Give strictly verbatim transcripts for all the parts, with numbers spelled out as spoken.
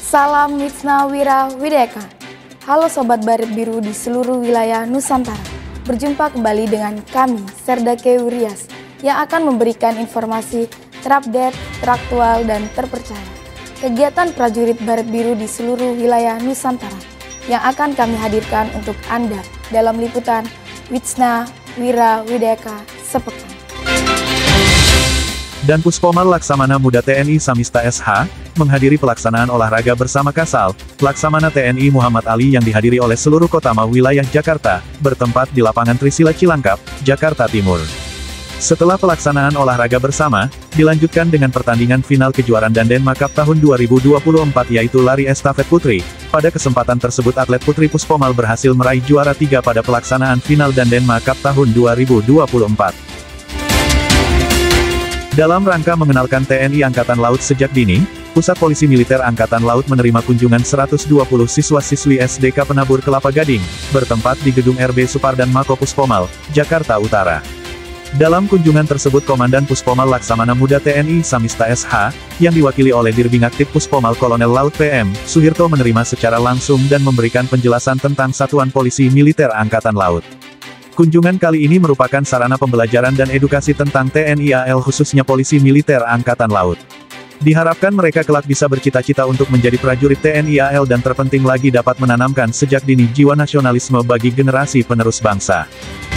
Salam Witsna Wira Wideka. Halo Sobat Baret Biru di seluruh wilayah Nusantara. Berjumpa kembali dengan kami, Serdake Wirias, yang akan memberikan informasi terupdate, teraktual, dan terpercaya. Kegiatan prajurit Baret Biru di seluruh wilayah Nusantara yang akan kami hadirkan untuk Anda dalam liputan Witsna Wira Wideka sepekan. Dan Puspomal Laksamana Muda T N I Samista S H, menghadiri pelaksanaan olahraga bersama Kasal, Laksamana T N I Muhammad Ali yang dihadiri oleh seluruh kotama wilayah Jakarta, bertempat di lapangan Trisila Cilangkap, Jakarta Timur. Setelah pelaksanaan olahraga bersama, dilanjutkan dengan pertandingan final kejuaraan Dandenma Cup tahun dua ribu dua puluh empat yaitu lari estafet putri. Pada kesempatan tersebut atlet putri Puspomal berhasil meraih juara tiga pada pelaksanaan final Dandenma Cup tahun dua ribu dua puluh empat. Dalam rangka mengenalkan T N I Angkatan Laut sejak dini, Pusat Polisi Militer Angkatan Laut menerima kunjungan seratus dua puluh siswa-siswi S D K Penabur Kelapa Gading, bertempat di Gedung R B Supardan Mako Puspomal, Jakarta Utara. Dalam kunjungan tersebut Komandan Puspomal Laksamana Muda T N I Samista S H, yang diwakili oleh Dirbing Aktif Puspomal Kolonel Laut P M Suhirto menerima secara langsung dan memberikan penjelasan tentang Satuan Polisi Militer Angkatan Laut. Kunjungan kali ini merupakan sarana pembelajaran dan edukasi tentang T N I A L khususnya Polisi Militer Angkatan Laut. Diharapkan mereka kelak bisa bercita-cita untuk menjadi prajurit T N I A L dan terpenting lagi dapat menanamkan sejak dini jiwa nasionalisme bagi generasi penerus bangsa.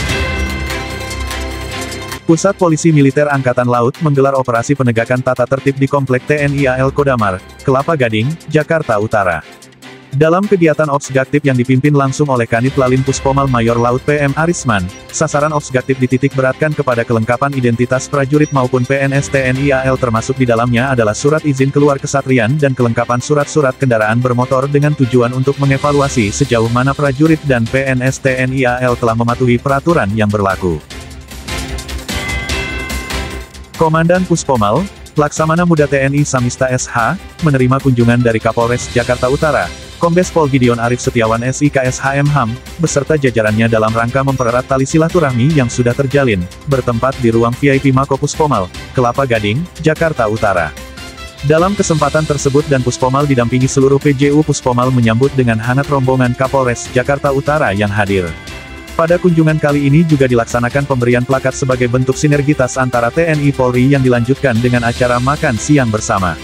Pusat Polisi Militer Angkatan Laut menggelar operasi penegakan tata tertib di Komplek T N I A L Kodamar, Kelapa Gading, Jakarta Utara. Dalam kegiatan Obsgaktif yang dipimpin langsung oleh Kanit Lalin Puspomal Mayor Laut P M Arisman, sasaran Obsgaktif dititik beratkan kepada kelengkapan identitas prajurit maupun P N S T N I A L termasuk di dalamnya adalah surat izin keluar kesatrian dan kelengkapan surat-surat kendaraan bermotor dengan tujuan untuk mengevaluasi sejauh mana prajurit dan P N S T N I A L telah mematuhi peraturan yang berlaku. Komandan Puspomal, Laksamana Muda T N I Samista S H, menerima kunjungan dari Kapolres Jakarta Utara, Kombes Pol Gideon Arif Setiawan S I K S H M H A M, beserta jajarannya dalam rangka mempererat tali silaturahmi yang sudah terjalin, bertempat di ruang V I P Mako Puspomal, Kelapa Gading, Jakarta Utara. Dalam kesempatan tersebut dan Puspomal didampingi seluruh P J U Puspomal menyambut dengan hangat rombongan Kapolres Jakarta Utara yang hadir. Pada kunjungan kali ini juga dilaksanakan pemberian plakat sebagai bentuk sinergitas antara T N I Polri yang dilanjutkan dengan acara makan siang bersama.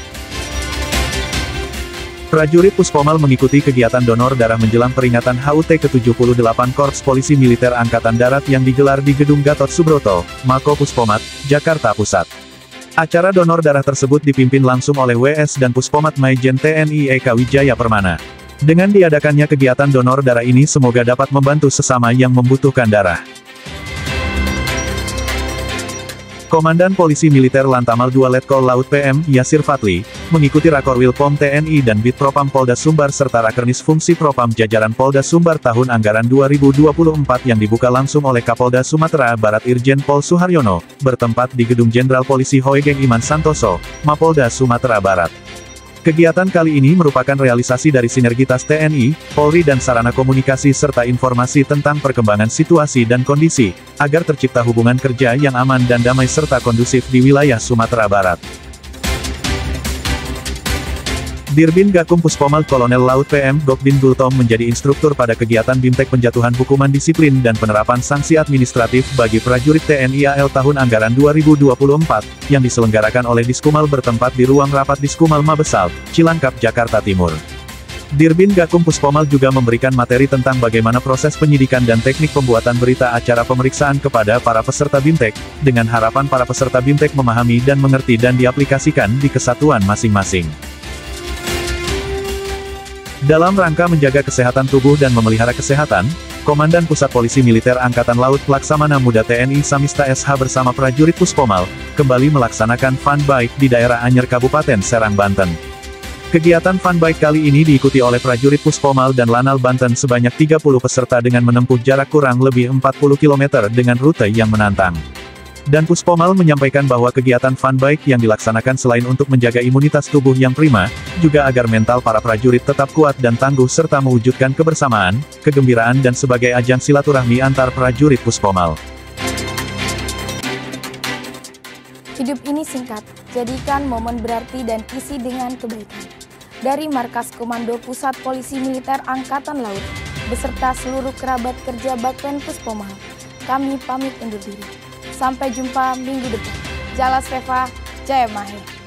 Prajurit Puspomal mengikuti kegiatan donor darah menjelang peringatan H U T ke tujuh puluh delapan Korps Polisi Militer Angkatan Darat yang digelar di Gedung Gatot Subroto, Mako Puspomat, Jakarta Pusat. Acara donor darah tersebut dipimpin langsung oleh W S dan Puspomat Maijen T N I Eka Wijaya Permana. Dengan diadakannya kegiatan donor darah ini semoga dapat membantu sesama yang membutuhkan darah. Komandan Polisi Militer Lantamal dua Letkol Laut P M Yasir Fatli, mengikuti Rakorwil Pom T N I dan Bit Propam Polda Sumbar serta Rakernis Fungsi Propam jajaran Polda Sumbar tahun anggaran dua ribu dua puluh empat yang dibuka langsung oleh Kapolda Sumatera Barat Irjen Pol Suharyono, bertempat di Gedung Jenderal Polisi Hoegeng Iman Santoso, Mapolda Sumatera Barat. Kegiatan kali ini merupakan realisasi dari sinergitas T N I, Polri dan sarana komunikasi serta informasi tentang perkembangan situasi dan kondisi, agar tercipta hubungan kerja yang aman dan damai serta kondusif di wilayah Sumatera Barat. Dirbin Gakum Puspomal Kolonel Laut P M Gokdin Gultom menjadi instruktur pada kegiatan Bimtek Penjatuhan Hukuman Disiplin dan Penerapan Sanksi Administratif bagi prajurit T N I A L tahun anggaran dua ribu dua puluh empat, yang diselenggarakan oleh Diskumal bertempat di ruang rapat Diskumal Mabesal, Cilangkap, Jakarta Timur. Dirbin Gakum Puspomal juga memberikan materi tentang bagaimana proses penyidikan dan teknik pembuatan berita acara pemeriksaan kepada para peserta Bimtek, dengan harapan para peserta Bimtek memahami dan mengerti dan diaplikasikan di kesatuan masing-masing. Dalam rangka menjaga kesehatan tubuh dan memelihara kesehatan, Komandan Pusat Polisi Militer Angkatan Laut Laksamana Muda T N I Samista S H bersama prajurit Puspomal, kembali melaksanakan fun bike di daerah Anyer Kabupaten Serang Banten. Kegiatan fun bike kali ini diikuti oleh prajurit Puspomal dan Lanal Banten sebanyak tiga puluh peserta dengan menempuh jarak kurang lebih empat puluh kilometer dengan rute yang menantang. Dan Puspomal menyampaikan bahwa kegiatan fun bike yang dilaksanakan selain untuk menjaga imunitas tubuh yang prima, juga agar mental para prajurit tetap kuat dan tangguh serta mewujudkan kebersamaan, kegembiraan dan sebagai ajang silaturahmi antar prajurit Puspomal. Hidup ini singkat, jadikan momen berarti dan isi dengan kebaikan. dari Markas Komando Pusat Polisi Militer Angkatan Laut beserta seluruh kerabat kerja Batpen Puspomah, kami pamit undur diri. Sampai jumpa minggu depan. Jalas Veva, Jaya Mahe.